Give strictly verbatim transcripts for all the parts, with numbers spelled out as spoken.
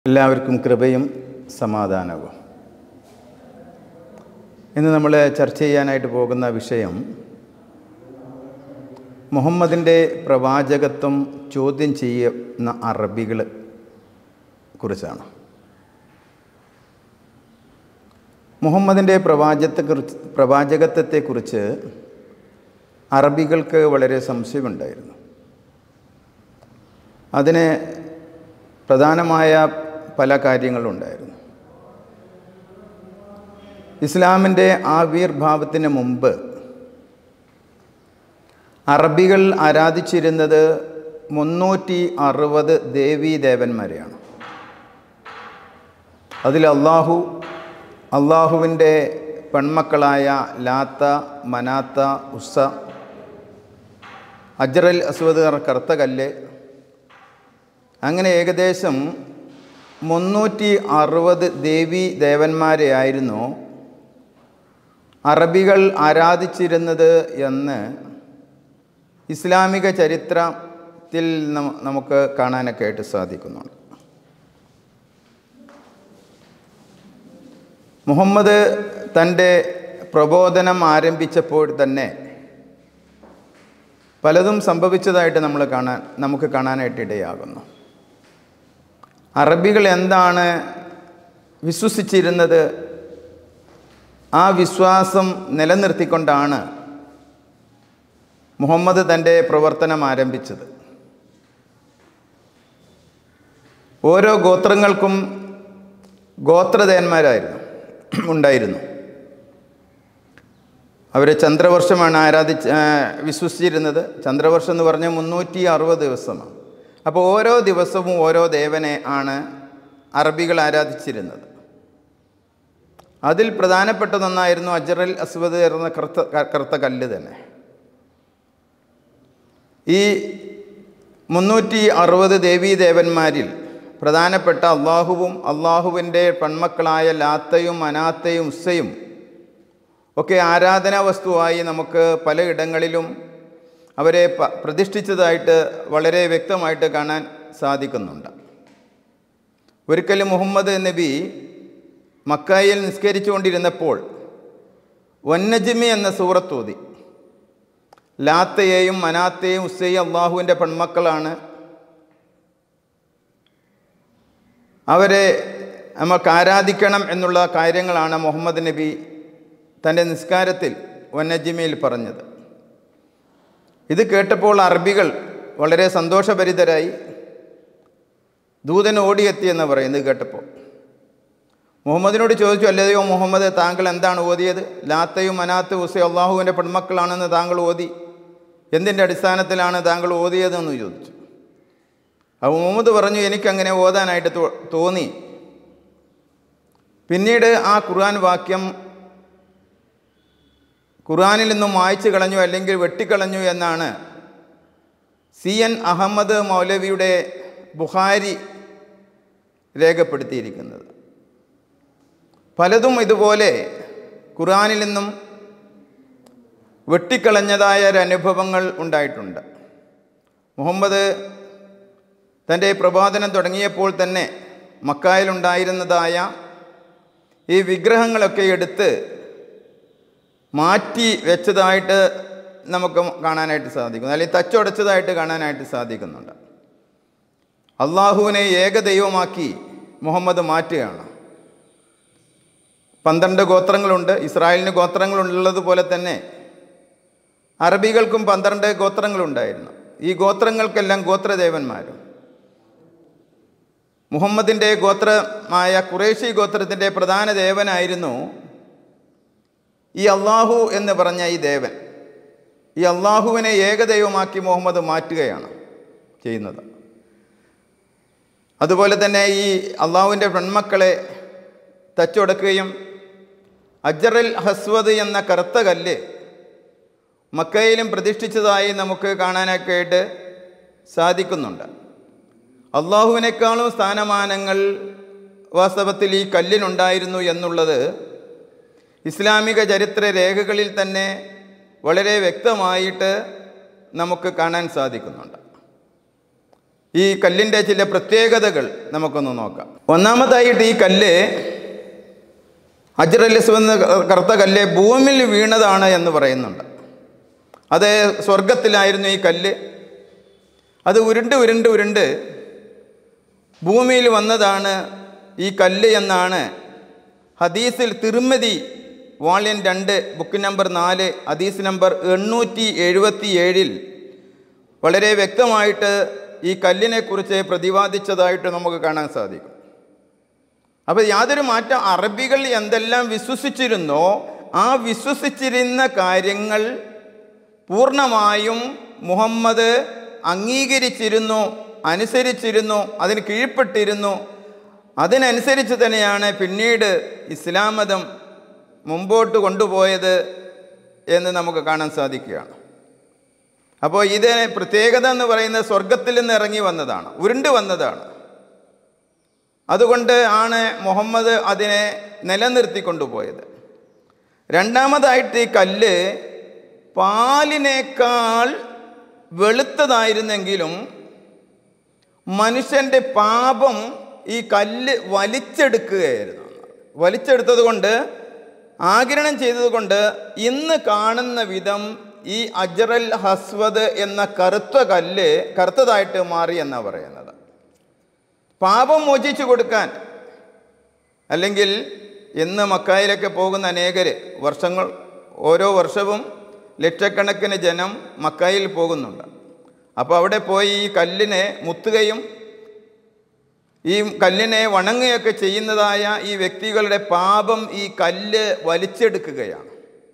എല്ലാവർക്കും കൃപയും സമാധാനവും. ഇന്ന് നമ്മൾ ചർച്ച ചെയ്യാനായിട്ട് പോകുന്ന വിഷയം മുഹമ്മദിൻ്റെ പ്രവാചകത്വം ചോദ്യം ചെയ്യുന്ന അറബികളെ കുറിച്ചാണ്. മുഹമ്മദിൻ്റെ പ്രവാചകത്തെക്കുറിച്ച് പ്രവാചകത്വത്തെക്കുറിച്ച് അറബികൾക്ക് വളരെ സംശയമുണ്ടായിരുന്നു. അതിന് പ്രധാനമായ പല കാര്യങ്ങളുണ്ടായിരുന്നു. ഇസ്ലാമിൻ്റെ ആവിർഭാവത്തിന് മുമ്പ് അറബികൾ ആരാധിച്ചിരുന്നത് മുന്നൂറ്റി അറുപത് ദേവീദേവന്മാരെയാണ്. അതിൽ അള്ളാഹു, അള്ളാഹുവിൻ്റെ പെൺമക്കളായ ലാത്ത, മനാത്ത, ഉസ്സ, അജ്റൽ അസ്വദ് കറുത്ത കല്ല്, അങ്ങനെ ഏകദേശം മുന്നൂറ്റി അറുപത് ദേവീ ദേവന്മാരെയായിരുന്നു അറബികൾ ആരാധിച്ചിരുന്നത് എന്ന് ഇസ്ലാമിക ചരിത്രത്തിൽ നമുക്ക് കാണാനൊക്കെ ആയിട്ട് സാധിക്കുന്നുണ്ട്. മുഹമ്മദ് തൻ്റെ പ്രബോധനം ആരംഭിച്ചപ്പോൾ തന്നെ പലതും സംഭവിച്ചതായിട്ട് നമ്മൾ കാണാൻ നമുക്ക് കാണാനായിട്ട് ഇടയാകുന്നു. അറബികൾ എന്താണ് വിശ്വസിച്ചിരുന്നത്, ആ വിശ്വാസം നിലനിർത്തിക്കൊണ്ടാണ് മുഹമ്മദ് തൻ്റെ പ്രവർത്തനം ആരംഭിച്ചത്. ഓരോ ഗോത്രങ്ങൾക്കും ഗോത്രദേവന്മാരായിരുന്നു ഉണ്ടായിരുന്നു. അവർ ചന്ദ്രവർഷമാണ് ആരാധിച്ച് വിശ്വസിച്ചിരുന്നത്. ചന്ദ്രവർഷം എന്ന് പറഞ്ഞാൽ മുന്നൂറ്റി അറുപത് ദിവസമാണ്. അപ്പോൾ ഓരോ ദിവസവും ഓരോ ദേവനെ ആണ് അറബികൾ ആരാധിച്ചിരുന്നത്. അതിൽ പ്രധാനപ്പെട്ടതൊന്നായിരുന്നു അജ്റൽ അസ്വദ് എന്ന കറുത്ത കറുത്ത കല്ല് തന്നെ. ഈ മുന്നൂറ്റി അറുപത് ദേവീദേവന്മാരിൽ പ്രധാനപ്പെട്ട അള്ളാഹുവും അള്ളാഹുവിൻ്റെ പെൺമക്കളായ ലാത്തയും മനാത്തയും ഉസ്സയും ഒക്കെ ആരാധനാ വസ്തുവായി നമുക്ക് പലയിടങ്ങളിലും അവരെ പ്രതിഷ്ഠിച്ചതായിട്ട് വളരെ വ്യക്തമായിട്ട് കാണാൻ സാധിക്കുന്നുണ്ട്. ഒരിക്കലും മുഹമ്മദ് നബി മക്കയിൽ നിസ്കരിച്ചുകൊണ്ടിരുന്നപ്പോൾ വന്നജ്മി എന്ന സൂറത്ത് ഓതി. ലാത്തയെയും മനാത്തയെയും ഉസ്സയും അള്ളാഹുവിൻ്റെ പെൺമക്കളാണ്, അവരെ നമുക്ക് ആരാധിക്കണം എന്നുള്ള കാര്യങ്ങളാണ് മുഹമ്മദ് നബി തൻ്റെ നിസ്കാരത്തിൽ വന്നജ്മിയിൽ പറഞ്ഞത്. ഇത് കേട്ടപ്പോൾ അറബികൾ വളരെ സന്തോഷഭരിതരായി. ദൂതൻ ഓടിയെത്തിയെന്ന് പറയുന്നത് കേട്ടപ്പോൾ മുഹമ്മദിനോട് ചോദിച്ചു, അല്ലയോ മുഹമ്മദ്, താങ്കൾ എന്താണ് ഓതിയത്? ലാത്തയും മനാത്തും ഉസ്സയും അള്ളാഹുവിൻ്റെ പെൺമക്കളാണെന്ന് താങ്കൾ ഓതി, എന്തിൻ്റെ അടിസ്ഥാനത്തിലാണ് താങ്കൾ ഓതിയതെന്ന് ചോദിച്ചു. അപ്പോൾ മുഹമ്മദ് പറഞ്ഞു, എനിക്കങ്ങനെ ഓതാനായിട്ട് തോന്നി. പിന്നീട് ആ ഖുർആൻ വാക്യം ഖുർആനിൽ നിന്നും മായ്ച്ചു കളഞ്ഞു, അല്ലെങ്കിൽ വെട്ടിക്കളഞ്ഞു എന്നാണ് സി എൻ അഹമ്മദ് മൗലവിയുടെ ബുഖാരി രേഖപ്പെടുത്തിയിരിക്കുന്നത്. പലതും ഇതുപോലെ ഖുർആനിൽ നിന്നും വെട്ടിക്കളഞ്ഞതായ ഒരനുഭവങ്ങൾ ഉണ്ടായിട്ടുണ്ട്. മുഹമ്മദ് തൻ്റെ പ്രബോധനം തുടങ്ങിയപ്പോൾ തന്നെ മക്കയിലുണ്ടായിരുന്നതായ ഈ വിഗ്രഹങ്ങളൊക്കെ എടുത്ത് മാറ്റി വെച്ചതായിട്ട് നമുക്ക് കാണാനായിട്ട് സാധിക്കുന്നു, അല്ലെങ്കിൽ തച്ചുടച്ചതായിട്ട് കാണാനായിട്ട് സാധിക്കുന്നുണ്ട്. അള്ളാഹുവിനെ ഏകദൈവമാക്കി മുഹമ്മദ് മാറ്റുകയാണ്. പന്ത്രണ്ട് ഗോത്രങ്ങളുണ്ട്. ഇസ്രായേലിന് ഗോത്രങ്ങളുള്ളതുപോലെ തന്നെ അറബികൾക്കും പന്ത്രണ്ട് ഗോത്രങ്ങളുണ്ടായിരുന്നു. ഈ ഗോത്രങ്ങൾക്കെല്ലാം ഗോത്രദേവന്മാരും. മുഹമ്മദിൻ്റെ ഗോത്രമായ ഖുറൈശി ഗോത്രത്തിൻ്റെ പ്രധാന ദേവനായിരുന്നു ഈ അള്ളാഹു എന്ന് പറഞ്ഞ ഈ ദേവൻ. ഈ അള്ളാഹുവിനെ ഏകദൈവമാക്കി മുഹമ്മദ് മാറ്റുകയാണ് ചെയ്യുന്നത്. അതുപോലെ തന്നെ ഈ അള്ളാഹുവിൻ്റെ പെൺമക്കളെ തച്ചുടക്കുകയും അജ്റൽ അസ്വദ് എന്ന കറുത്ത കല്ല് മക്കയിലും പ്രതിഷ്ഠിച്ചതായി നമുക്ക് കാണാനൊക്കെ ആയിട്ട് സാധിക്കുന്നുണ്ട്. അള്ളാഹുവിനേക്കാളും സ്ഥാനമാനങ്ങൾ വാസ്തവത്തിൽ ഈ കല്ലിനുണ്ടായിരുന്നു എന്നുള്ളത് ഇസ്ലാമിക ചരിത്ര രേഖകളിൽ തന്നെ വളരെ വ്യക്തമായിട്ട് നമുക്ക് കാണാൻ സാധിക്കുന്നുണ്ട്. ഈ കല്ലിൻ്റെ ചില പ്രത്യേകതകൾ നമുക്കൊന്ന് നോക്കാം. ഒന്നാമതായിട്ട് ഈ കല്ല് ഹജറുൽ അസ്വദ് എന്ന കറുത്ത കല്ല് ഭൂമിയിൽ വീണതാണ് എന്ന് പറയുന്നുണ്ട്. അത് സ്വർഗത്തിലായിരുന്നു ഈ കല്ല്. അത് ഉരുണ്ട് ഉരുണ്ട് ഉരുണ്ട് ഭൂമിയിൽ വന്നതാണ് ഈ കല്ല് എന്നാണ് ഹദീസിൽ തിർമിദി വോളിയം രണ്ട് ബുക്ക് നമ്പർ നാല് ഹദീസ് നമ്പർ എണ്ണൂറ്റി എഴുപത്തി ഏഴിൽ വളരെ വ്യക്തമായിട്ട് ഈ കല്ലിനെക്കുറിച്ച് പ്രതിപാദിച്ചതായിട്ട് നമുക്ക് കാണാൻ സാധിക്കും. അപ്പോൾ യാതൊരു മാറ്റം, അറബികൾ എന്തെല്ലാം വിശ്വസിച്ചിരുന്നോ ആ വിശ്വസിച്ചിരുന്ന കാര്യങ്ങൾ പൂർണ്ണമായും മുഹമ്മദ് അംഗീകരിച്ചിരുന്നു, അനുസരിച്ചിരുന്നു, അതിന് കീഴ്പ്പെട്ടിരുന്നു. അതിനനുസരിച്ച് തന്നെയാണ് പിന്നീട് ഇസ്ലാം മതം മുമ്പോട്ട് കൊണ്ടുപോയത് എന്ന് നമുക്ക് കാണാൻ സാധിക്കുകയാണ്. അപ്പോൾ ഇതിന് പ്രത്യേകത എന്ന് പറയുന്നത് സ്വർഗത്തിൽ നിന്ന് ഇറങ്ങി വന്നതാണ്, ഉരുണ്ട് വന്നതാണ്. അതുകൊണ്ട് ആണ് മുഹമ്മദ് അതിനെ നിലനിർത്തി കൊണ്ടുപോയത്. രണ്ടാമതായിട്ട് ഈ കല്ല് പാലിനേക്കാൾ വെളുത്തതായിരുന്നെങ്കിലും മനുഷ്യൻ്റെ പാപം ഈ കല്ല് വലിച്ചെടുക്കുകയായിരുന്നു. വലിച്ചെടുത്തത് കൊണ്ട്, ആഗിരണം ചെയ്തതുകൊണ്ട് ഇന്ന് കാണുന്ന വിധം ഈ ഹജറുൽ അസ്വദ് എന്ന കറുത്ത കല്ല് കറുത്തതായിട്ട് മാറി എന്നാണ് പറയുന്നത്. പാപം മോചിച്ചു കൊടുക്കാൻ, അല്ലെങ്കിൽ ഇന്ന് മക്കായിലൊക്കെ പോകുന്ന അനേകർ വർഷങ്ങൾ ഓരോ വർഷവും ലക്ഷക്കണക്കിന് ജനം മക്കായിൽ പോകുന്നുണ്ട്. അപ്പോൾ അവിടെ പോയി ഈ കല്ലിനെ മുത്തുകയും ഈ കല്ലിനെ വണങ്ങുകയൊക്കെ ചെയ്യുന്നതായ ഈ വ്യക്തികളുടെ പാപം ഈ കല്ല് വലിച്ചെടുക്കുകയാണ്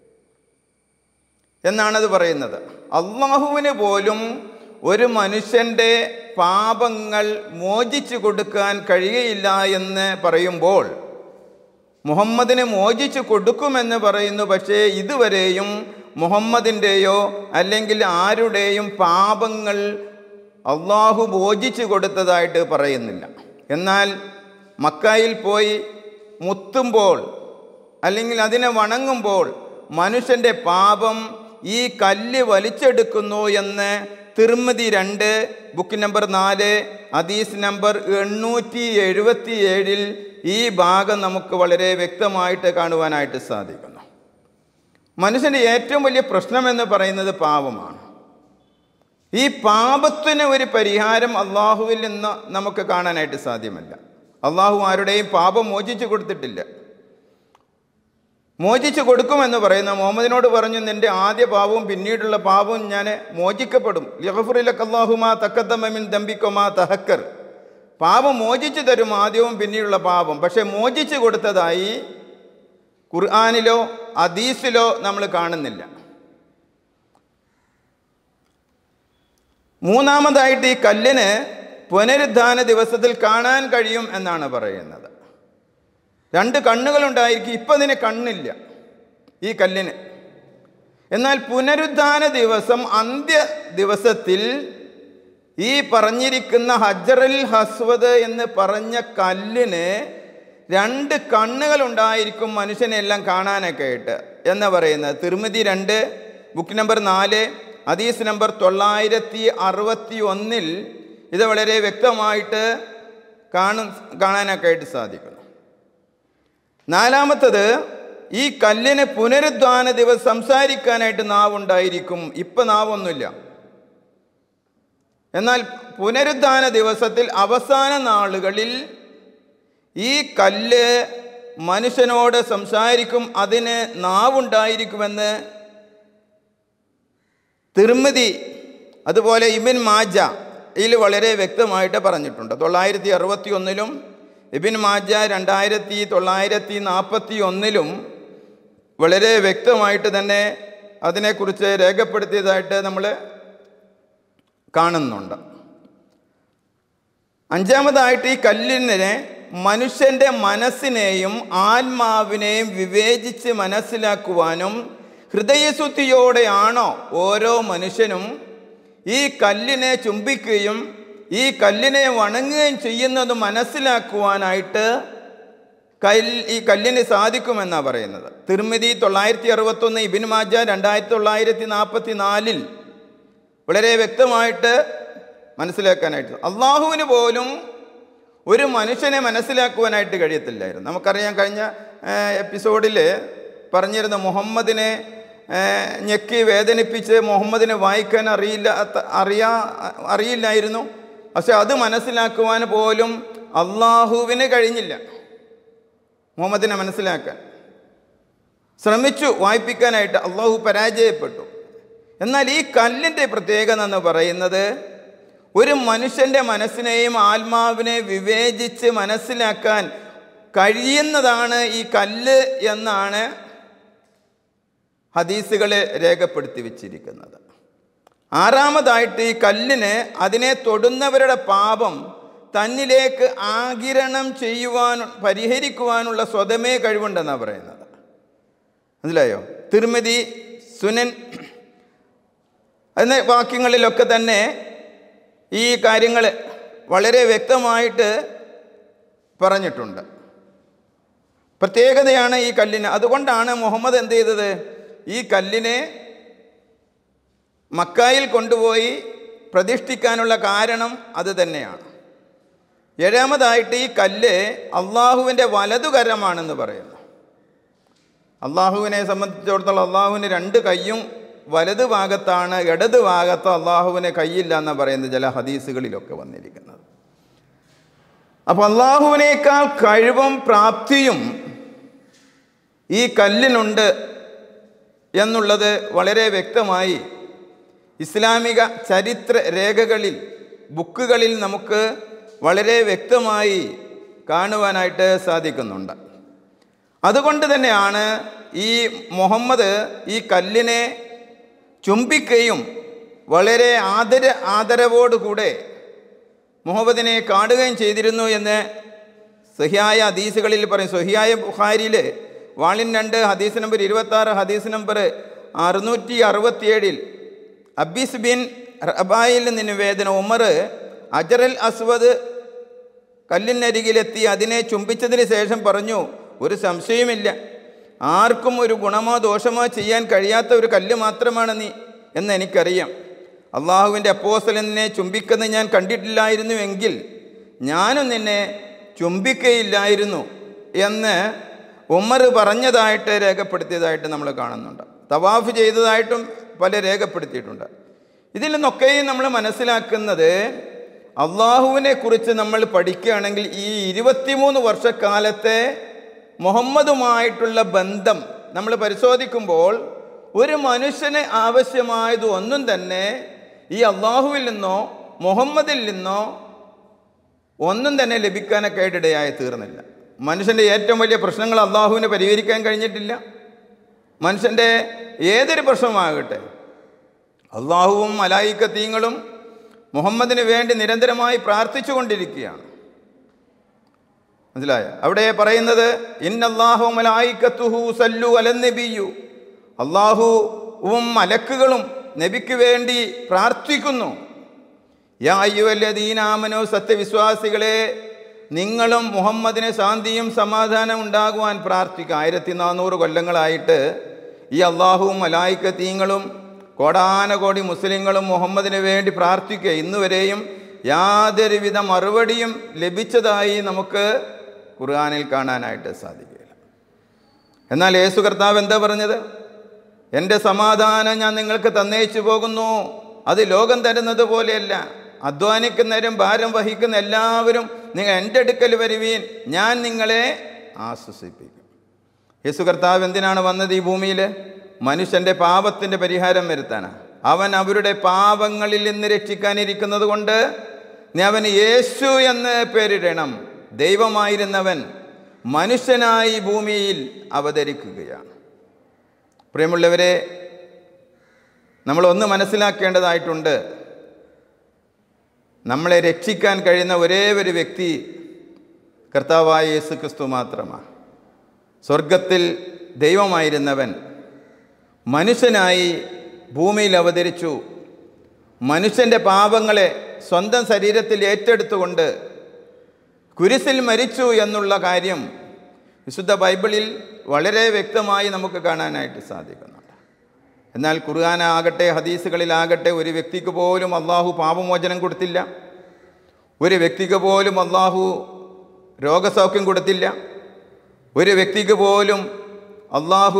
എന്നാണത് പറയുന്നത്. അള്ളാഹുവിന് പോലും ഒരു മനുഷ്യൻ്റെ പാപങ്ങൾ മോചിച്ചു കൊടുക്കാൻ കഴിയുകയില്ല എന്ന് പറയുമ്പോൾ മുഹമ്മദിനെ മോചിച്ചു കൊടുക്കുമെന്ന് പറയുന്നു. പക്ഷേ ഇതുവരെയും മുഹമ്മദിൻ്റെയോ അല്ലെങ്കിൽ ആരുടെയും പാപങ്ങൾ അള്ളാഹു മോചിച്ചു കൊടുത്തതായിട്ട് പറയുന്നില്ല. എന്നാൽ മക്കായിൽ പോയി മുത്തുമ്പോൾ അല്ലെങ്കിൽ അതിനെ വണങ്ങുമ്പോൾ മനുഷ്യൻ്റെ പാപം ഈ കല്ല് വലിച്ചെടുക്കുന്നു എന്ന് തിർമിദി രണ്ട് ബുക്ക് നമ്പർ നാല് ഹദീസ് നമ്പർ എണ്ണൂറ്റി എഴുപത്തി ഏഴിൽ ഈ ഭാഗം നമുക്ക് വളരെ വ്യക്തമായിട്ട് കാണുവാനായിട്ട് സാധിക്കുന്നു. മനുഷ്യൻ്റെ ഏറ്റവും വലിയ പ്രശ്നമെന്ന് പറയുന്നത് പാപമാണ്. ഈ പാപത്തിന് ഒരു പരിഹാരം അള്ളാഹുവിൽ നിന്ന് നമുക്ക് കാണാനായിട്ട് സാധ്യമല്ല. അള്ളാഹു ആരുടെയും പാപം മോചിച്ചു കൊടുത്തിട്ടില്ല. മോചിച്ചു കൊടുക്കുമെന്ന് പറയുന്ന മുഹമ്മദിനോട് പറഞ്ഞു, നിൻ്റെ ആദ്യ പാപവും പിന്നീടുള്ള പാപവും ഞാൻ മോചിക്കപ്പെടും. യഗ്ഫിറുലക അല്ലാഹു മാ തഖദ്ദമ മിൻ ദംബിക മാ തഹക്കർ. പാപം മോചിച്ചു തരും, ആദ്യവും പിന്നീടുള്ള പാപം. പക്ഷെ മോചിച്ചു കൊടുത്തതായി ഖുർആനിലോ ഹദീസിലോ നമ്മൾ കാണുന്നില്ല. മൂന്നാമതായിട്ട് ഈ കല്ലിന് പുനരുദ്ധാന ദിവസത്തിൽ കാണാൻ കഴിയും എന്നാണ് പറയുന്നത്. രണ്ട് കണ്ണുകളുണ്ടായിരിക്കും. ഇപ്പം അതിന് കണ്ണില്ല ഈ കല്ലിന്. എന്നാൽ പുനരുദ്ധാന ദിവസം അന്ത്യ ദിവസത്തിൽ ഈ പറഞ്ഞിരിക്കുന്ന ഹജറുൽ അസ്വദ് എന്ന് പറഞ്ഞ കല്ലിന് രണ്ട് കണ്ണുകളുണ്ടായിരിക്കും മനുഷ്യനെല്ലാം കാണാനൊക്കെ ആയിട്ട് എന്ന് പറയുന്നത്. തിർമിദി രണ്ട് ബുക്ക് നമ്പർ നാല് ഹദീസ് നമ്പർ തൊള്ളായിരത്തി അറുപത്തി ഒന്നിൽ ഇത് വളരെ വ്യക്തമായിട്ട് കാണും കാണാനൊക്കെ ആയിട്ട് സാധിക്കുന്നു. നാലാമത്തത്, ഈ കല്ലിന് പുനരുദ്ധാന ദിവസം സംസാരിക്കാനായിട്ട് നാവുണ്ടായിരിക്കും. ഇപ്പം നാവൊന്നുമില്ല. എന്നാൽ പുനരുദ്ധാന ദിവസത്തിൽ അവസാന നാളുകളിൽ ഈ കല്ല് മനുഷ്യനോട് സംസാരിക്കും, അതിന് നാവുണ്ടായിരിക്കുമെന്ന് തിർമിദി അതുപോലെ ഇബ്ൻ മാജ ഇതിൽ വളരെ വ്യക്തമായിട്ട് പറഞ്ഞിട്ടുണ്ട്. തൊള്ളായിരത്തി അറുപത്തി ഒന്നിലും ഇബ്ൻ മാജ രണ്ടായിരത്തി തൊള്ളായിരത്തി നാൽപ്പത്തി ഒന്നിലും വളരെ വ്യക്തമായിട്ട് തന്നെ അതിനെക്കുറിച്ച് രേഖപ്പെടുത്തിയതായിട്ട് നമ്മൾ കാണുന്നുണ്ട്. അഞ്ചാമതായിട്ട് ഈ കല്ലിനെ മനുഷ്യൻ്റെ മനസ്സിനെയും ആത്മാവിനെയും വിവേചിച്ച് മനസ്സിലാക്കുവാനും ഹൃദയശുദ്ധിയോടെയാണോ ഓരോ മനുഷ്യനും ഈ കല്ലിനെ ചുംബിക്കുകയും ഈ കല്ലിനെ വണങ്ങുകയും ചെയ്യുന്നത് മനസ്സിലാക്കുവാനായിട്ട് കല്ല് ഈ കല്ലിന് സാധിക്കുമെന്നാണ് പറയുന്നത്. തിർമിദി തൊള്ളായിരത്തി അറുപത്തൊന്ന്, ഇബ്ൻ മാജ രണ്ടായിരത്തി തൊള്ളായിരത്തി നാൽപ്പത്തി നാലിൽ വളരെ വ്യക്തമായിട്ട് മനസ്സിലാക്കാനായിട്ട്. അള്ളാഹുവിന് പോലും ഒരു മനുഷ്യനെ മനസ്സിലാക്കുവാനായിട്ട് കഴിയത്തില്ലായിരുന്നു. നമുക്കറിയാം, കഴിഞ്ഞ എപ്പിസോഡിൽ പറഞ്ഞിരുന്ന മുഹമ്മദിനെ ഞെക്കി വേദനിപ്പിച്ച് മുഹമ്മദിനെ വായിക്കാൻ അറിയില്ല അറിയാ അറിയില്ലായിരുന്നു പക്ഷെ അത് മനസ്സിലാക്കുവാൻ പോലും അള്ളാഹുവിന് കഴിഞ്ഞില്ല. മുഹമ്മദിനെ മനസ്സിലാക്കാൻ ശ്രമിച്ചു, വായിപ്പിക്കാനായിട്ട് അള്ളാഹു പരാജയപ്പെട്ടു. എന്നാൽ ഈ കല്ലിൻ്റെ പ്രത്യേകത എന്ന് പറയുന്നത് ഒരു മനുഷ്യൻ്റെ മനസ്സിനെയും ആത്മാവിനെ വിവേചിച്ച് മനസ്സിലാക്കാൻ കഴിയുന്നതാണ് ഈ കല്ല് എന്നാണ് ഹദീസുകൾ രേഖപ്പെടുത്തി വച്ചിരിക്കുന്നത്. ആറാമതായിട്ട് ഈ കല്ലിന് അതിനെ തൊടുന്നവരുടെ പാപം തന്നിലേക്ക് ആഗിരണം ചെയ്യുവാൻ പരിഹരിക്കുവാനുള്ള സ്വതമേ കഴിവുണ്ടെന്നാണ് പറയുന്നത്. മനസ്സിലായോ? തിർമിദി, സുനൻ എന്ന വാക്യങ്ങളിലൊക്കെ തന്നെ ഈ കാര്യങ്ങൾ വളരെ വ്യക്തമായിട്ട് പറഞ്ഞിട്ടുണ്ട്. പ്രത്യേകതയാണ് ഈ കല്ലിന്. അതുകൊണ്ടാണ് മുഹമ്മദ് എന്ത് ചെയ്തത്? ഈ കല്ലിനെ മക്കായിൽ കൊണ്ടുപോയി പ്രതിഷ്ഠിക്കാനുള്ള കാരണം അത് തന്നെയാണ്. ഏഴാമതായിട്ട് ഈ കല്ല് അള്ളാഹുവിൻ്റെ വലതുകരമാണെന്ന് പറയുന്നു. അള്ളാഹുവിനെ സംബന്ധിച്ചിടത്തോളം അള്ളാഹുവിന് രണ്ട് കൈയും വലതു ഭാഗത്താണ്, ഇടത് ഭാഗത്ത് അള്ളാഹുവിന് കൈയില്ല എന്നാണ് പറയുന്നത് ചില ഹദീസുകളിലൊക്കെ വന്നിരിക്കുന്നത്. അപ്പോൾ അള്ളാഹുവിനേക്കാൾ കഴിവും പ്രാപ്തിയും ഈ കല്ലിനുണ്ട് എന്നുള്ളത് വളരെ വ്യക്തമായി ഇസ്ലാമിക ചരിത്ര രേഖകളിൽ, ബുക്കുകളിൽ നമുക്ക് വളരെ വ്യക്തമായി കാണുവാനായിട്ട് സാധിക്കുന്നുണ്ട്. അതുകൊണ്ട് തന്നെയാണ് ഈ മുഹമ്മദ് ഈ കല്ലിനെ ചുംബിക്കുകയും വളരെ ആദര ആദരവോടുകൂടെ മുഹമ്മദിനെ കാണുകയും ചെയ്തിരുന്നു എന്ന് സഹിയായ ഹദീസുകളിൽ പറയും. സഹിയായ ബുഖാരിയിൽ വാളിൻ രണ്ട് ഹദീസ് നമ്പർ ഇരുപത്താറ്, ഹദീസ് നമ്പർ അറുന്നൂറ്റി അറുപത്തിയേഴിൽ അബ്ബീസ് ബിൻ റബായിൽ നിന്ന് നിവേദനം, ഉമർ അജറൽ അസ്വദ് കല്ലിനരികിലെത്തി അതിനെ ചുംബിച്ചതിന് ശേഷം പറഞ്ഞു, ഒരു സംശയമില്ല, ആർക്കും ഒരു ഗുണമോ ദോഷമോ ചെയ്യാൻ കഴിയാത്ത ഒരു കല്ല് മാത്രമാണ് നീ എന്ന് എനിക്കറിയാം. അള്ളാഹുവിൻ്റെ അപ്പോസ്തലൻ നിന്നെ ചുംബിക്കുന്നത് ഞാൻ കണ്ടിട്ടില്ലായിരുന്നുവെങ്കിൽ ഞാനും നിന്നെ ചുംബിക്കയില്ലായിരുന്നു എന്ന് ഉമർ പറഞ്ഞതായിട്ട് രേഖപ്പെടുത്തിയതായിട്ട് നമ്മൾ കാണുന്നുണ്ട്. തവാഫ് ചെയ്തതായിട്ടും പല രേഖപ്പെടുത്തിയിട്ടുണ്ട്. ഇതിൽ നിന്നൊക്കെയും നമ്മൾ മനസ്സിലാക്കുന്നത്, അള്ളാഹുവിനെ കുറിച്ച് നമ്മൾ പഠിക്കുകയാണെങ്കിൽ ഈ ഇരുപത്തിമൂന്ന് വർഷക്കാലത്തെ മുഹമ്മദുമായിട്ടുള്ള ബന്ധം നമ്മൾ പരിശോധിക്കുമ്പോൾ ഒരു മനുഷ്യന് ആവശ്യമായത് ഒന്നും തന്നെ ഈ അള്ളാഹുവിൽ നിന്നോ മുഹമ്മദിൽ നിന്നോ ഒന്നും തന്നെ ലഭിക്കാനൊക്കെ ഇടയായി തീർന്നില്ല. മനുഷ്യൻ്റെ ഏറ്റവും വലിയ പ്രശ്നങ്ങൾ അള്ളാഹുവിന് പരിഹരിക്കാൻ കഴിഞ്ഞിട്ടില്ല. മനുഷ്യൻ്റെ ഏതൊരു പ്രശ്നമാകട്ടെ അള്ളാഹുവും മലായിക്കത്തീങ്ങളും മുഹമ്മദിന് വേണ്ടി നിരന്തരമായി പ്രാർത്ഥിച്ചു കൊണ്ടിരിക്കുകയാണ്. മനസ്സിലായോ? അവിടെ പറയുന്നത് ഇന്നല്ലാഹു മലായിക്കത്തുഹു സല്ലു അലൻ നബിയ്യു, അള്ളാഹുവും മലക്കുകളും നബിക്ക് വേണ്ടി പ്രാർത്ഥിക്കുന്നു. യാ അയ്യുഹല്ലദീന ആമനൂ, സത്യവിശ്വാസികളെ നിങ്ങളും മുഹമ്മദിന് ശാന്തിയും സമാധാനം ഉണ്ടാകുവാൻ പ്രാർത്ഥിക്കുക. ആയിരത്തി നാനൂറ് കൊല്ലങ്ങളായിട്ട് ഈ അള്ളാഹുവും മലായിക്കത്തീങ്ങളും കോടാനകോടി മുസ്ലിങ്ങളും മുഹമ്മദിന് വേണ്ടി പ്രാർത്ഥിക്കുക. ഇന്നുവരെയും യാതൊരുവിധ മറുപടിയും ലഭിച്ചതായി നമുക്ക് ഖുർആനിൽ കാണാനായിട്ട് സാധിക്കില്ല. എന്നാൽ യേശു കർത്താവ് എന്താ പറഞ്ഞത്? എൻ്റെ സമാധാനം ഞാൻ നിങ്ങൾക്ക് തന്നേച്ചു പോകുന്നു, അത് ലോകം തരുന്നത് പോലെയല്ല. അധ്വാനിക്കുന്നവരും ഭാരം വഹിക്കുന്ന എല്ലാവരും നിങ്ങൾ എൻ്റെ അടുക്കൽ വരുവീൻ, ഞാൻ നിങ്ങളെ ആശ്വസിപ്പിക്കും. യേശു കർത്താവ് എന്തിനാണ് വന്നത് ഈ ഭൂമിയിൽ? മനുഷ്യൻ്റെ പാപത്തിൻ്റെ പരിഹാരം വരുത്താനാണ്. അവൻ അവരുടെ പാപങ്ങളിൽ നിന്ന് രക്ഷിക്കാനിരിക്കുന്നത് കൊണ്ട് നീ അവന് യേശു എന്ന് പേരിടണം. ദൈവമായിരുന്നവൻ മനുഷ്യനായി ഭൂമിയിൽ അവതരിക്കുകയാണ്. പ്രിയമുള്ളവരെ, നമ്മളൊന്ന് മനസ്സിലാക്കേണ്ടതായിട്ടുണ്ട്. നമ്മളെ രക്ഷിക്കാൻ കഴിയുന്ന ഒരേ ഒരു വ്യക്തി കർത്താവായ യേശു ക്രിസ്തു മാത്രമാണ്. സ്വർഗത്തിൽ ദൈവമായിരുന്നവൻ മനുഷ്യനായി ഭൂമിയിൽ അവതരിച്ചു. മനുഷ്യൻ്റെ പാപങ്ങളെ സ്വന്തം ശരീരത്തിൽ ഏറ്റെടുത്തുകൊണ്ട് കുരിശിൽ മരിച്ചു എന്നുള്ള കാര്യം വിശുദ്ധ ബൈബിളിൽ വളരെ വ്യക്തമായി നമുക്ക് കാണാനായിട്ട് സാധിക്കുന്നുണ്ട്. എന്നാൽ ഖുർആനാകട്ടെ ഹദീസുകളിലാകട്ടെ ഒരു വ്യക്തിക്ക് പോലും അള്ളാഹു പാപമോചനം കൊടുത്തില്ല. ഒരു വ്യക്തിക്ക് പോലും അള്ളാഹു രോഗസൗഖ്യം കൊടുത്തില്ല. ഒരു വ്യക്തിക്ക് പോലും അള്ളാഹു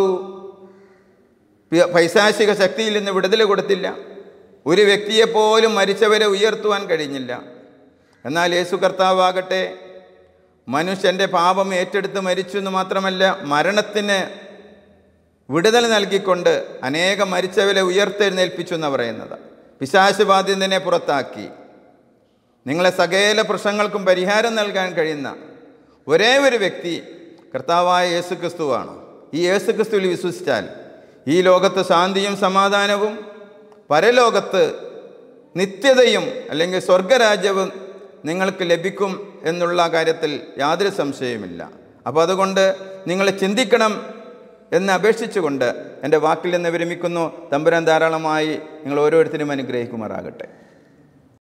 പൈശാചിക ശക്തിയിൽ നിന്ന് വിടുതൽ കൊടുത്തില്ല. ഒരു വ്യക്തിയെപ്പോലും മരിച്ചവരെ ഉയർത്തുവാൻ കഴിഞ്ഞില്ല. എന്നാൽ യേശു കർത്താവാകട്ടെ മനുഷ്യൻ്റെ പാപം ഏറ്റെടുത്ത് മരിച്ചു എന്ന് മാത്രമല്ല, മരണത്തിന് വിടുതൽ നൽകിക്കൊണ്ട് അനേകം മരിച്ചവരെ ഉയർത്തെഴുന്നേൽപ്പിച്ചു എന്ന് പറയുന്നത്. പിശാച് ബാധിതനെ പുറത്താക്കി നിങ്ങളെ സകല പ്രശ്നങ്ങൾക്കും പരിഹാരം നൽകാൻ കഴിയുന്ന ഒരേ ഒരു വ്യക്തി കർത്താവായ യേശു ക്രിസ്തുവാണ്. ഈ യേശു ക്രിസ്തുവിൽ വിശ്വസിച്ചാൽ ഈ ലോകത്ത് ശാന്തിയും സമാധാനവും, പരലോകത്ത് നിത്യതയും അല്ലെങ്കിൽ സ്വർഗരാജ്യവും നിങ്ങൾക്ക് ലഭിക്കും എന്നുള്ള കാര്യത്തിൽ യാതൊരു സംശയവുമില്ല. അപ്പോൾ അതുകൊണ്ട് നിങ്ങൾ ചിന്തിക്കണം എന്ന് അപേക്ഷിച്ചുകൊണ്ട് എൻ്റെ വാക്കിൽ നിന്ന് വിരമിക്കുന്നു. തമ്പുരാൻ ധാരാളമായി നിങ്ങൾ ഓരോരുത്തരും അനുഗ്രഹിക്കുമാറാകട്ടെ.